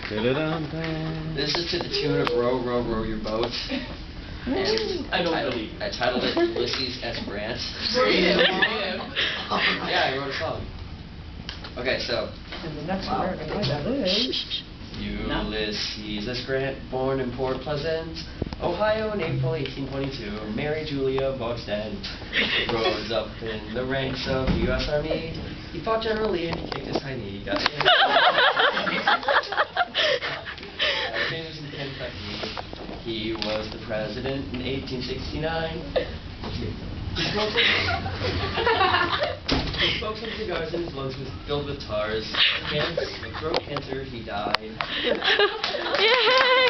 This is to the tune of Row, Row, Row Your Boat. And I titled it Ulysses S. Grant. Yeah, I wrote a song. Okay, so. And the next American Idol is Ulysses S. Grant, born in Port Pleasant, Ohio in April 1822, married Julia Boggs Dent, rose up in the ranks of the U.S. Army. He fought General Lee and he kicked his heiney. He got famous in Kentucky. He was the president in 1869. He smoked some cigars and his lungs was filled with tars. Throat cancer, he died.